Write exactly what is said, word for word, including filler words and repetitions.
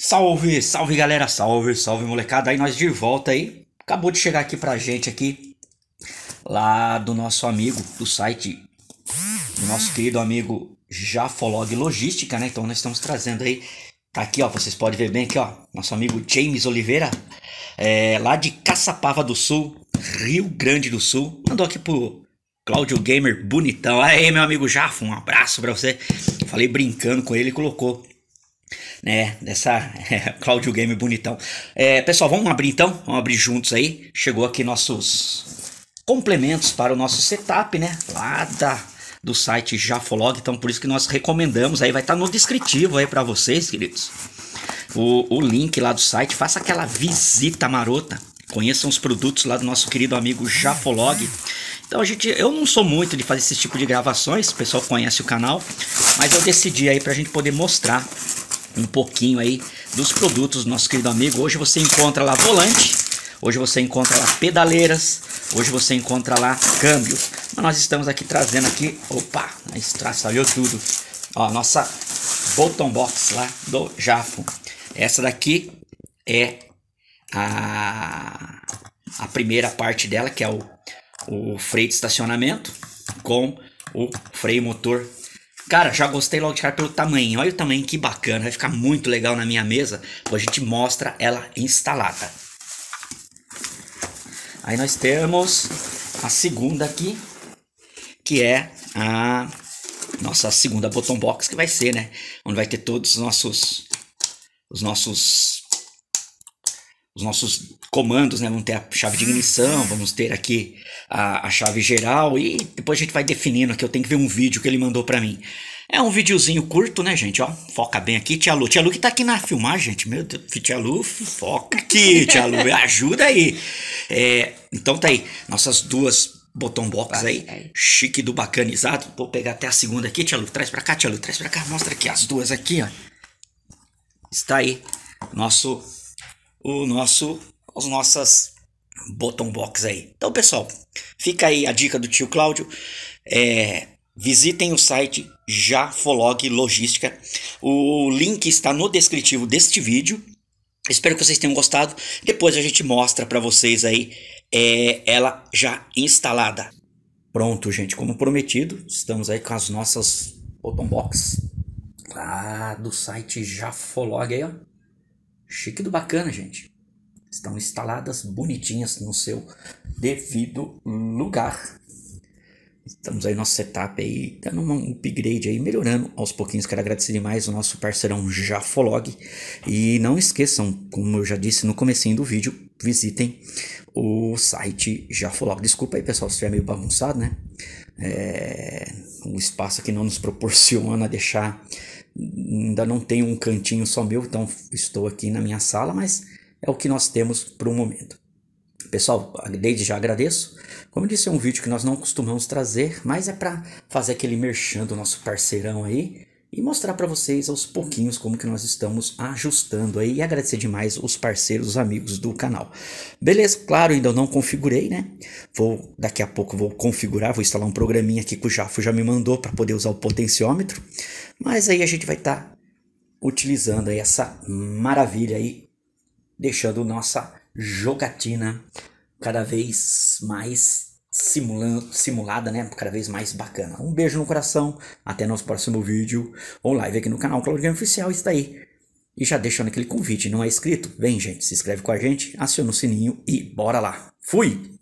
Salve, salve galera, salve, salve molecada, aí nós de volta aí. Acabou de chegar aqui pra gente aqui, lá do nosso amigo, do site, do nosso querido amigo Jafolog Logística, né? Então nós estamos trazendo aí, tá aqui ó, vocês podem ver bem aqui ó, nosso amigo James Oliveira, é, lá de Caçapava do Sul, Rio Grande do Sul, mandou aqui pro Cláudio Gamer bonitão. Aí meu amigo Jafo, um abraço pra você. Falei brincando com ele e colocou, né, dessa é, Cláudio Game bonitão. É, pessoal, vamos abrir então, vamos abrir juntos aí. Chegou aqui nossos complementos para o nosso setup, né, lá da, do site Jafolog, então por isso que nós recomendamos, aí vai estar no descritivo aí para vocês, queridos, o, o link lá do site. Faça aquela visita marota, conheçam os produtos lá do nosso querido amigo Jafolog. Então a gente, eu não sou muito de fazer esse tipo de gravações, o pessoal conhece o canal, mas eu decidi aí pra gente poder mostrar um pouquinho aí dos produtos do nosso querido amigo. Hoje você encontra lá volante, hoje você encontra lá pedaleiras, hoje você encontra lá câmbio. Mas nós estamos aqui trazendo aqui, opa, estraçalhou tudo, ó, nossa bottom box lá do Jafo. Essa daqui é a, a primeira parte dela, que é o, o freio de estacionamento com o freio motor. Cara, já gostei logo de cara pelo tamanho. Olha o tamanho, que bacana. Vai ficar muito legal na minha mesa. Depois a gente mostra ela instalada. Aí nós temos a segunda aqui, que é a nossa segunda bottom box, que vai ser, né, onde vai ter todos os nossos os nossos os nossos comandos, né? Vamos ter a chave de ignição, vamos ter aqui a, a chave geral e depois a gente vai definindo aqui. Eu tenho que ver um vídeo que ele mandou pra mim. É um videozinho curto, né, gente? Ó, foca bem aqui, tia Lu. Tia Lu que tá aqui na filmagem, gente. Meu Deus, tia Lu, foca aqui, tia Lu. Ajuda aí. É, então tá aí, nossas duas bottom box aí, chique do bacanizado. Vou pegar até a segunda aqui, tia Lu. Traz pra cá, tia Lu, traz pra cá. Mostra aqui as duas aqui, ó. Está aí, nosso... o nosso, as nossas bottom box aí. Então pessoal, fica aí a dica do tio Cláudio, é, visitem o site Jafolog Logística, o link está no descritivo deste vídeo. Espero que vocês tenham gostado. Depois a gente mostra para vocês aí é, ela já instalada. Pronto, gente, como prometido, estamos aí com as nossas bottom box lá do site Jafolog aí, ó. Chique do bacana, gente. Estão instaladas bonitinhas no seu devido lugar. Estamos aí nosso setup aí, dando um upgrade aí, melhorando aos pouquinhos. Quero agradecer demais o nosso parceirão Jafolog. E não esqueçam, como eu já disse no comecinho do vídeo, visitem o site Jafolog. Desculpa aí, pessoal, se estiver meio bagunçado, né? É, o espaço aqui não nos proporciona deixar... Ainda não tenho um cantinho só meu, então estou aqui na minha sala, mas é o que nós temos para o momento. Pessoal, desde já agradeço. Como eu disse, é um vídeo que nós não costumamos trazer, mas é para fazer aquele merchan do nosso parceirão aí e mostrar para vocês aos pouquinhos como que nós estamos ajustando aí, e agradecer demais os parceiros, os amigos do canal. Beleza, claro, ainda não configurei, né? Vou, daqui a pouco vou configurar, vou instalar um programinha aqui que o Jafo já me mandou para poder usar o potenciômetro. Mas aí a gente vai estar tá utilizando aí essa maravilha aí, deixando nossa jogatina cada vez mais simulando, simulada, né? Cada vez mais bacana. Um beijo no coração, até nosso próximo vídeo ou live aqui no canal Cláudio Game Oficial. Está aí. E já deixando aquele convite, não é inscrito? Vem, gente, se inscreve com a gente, aciona o sininho e bora lá. Fui!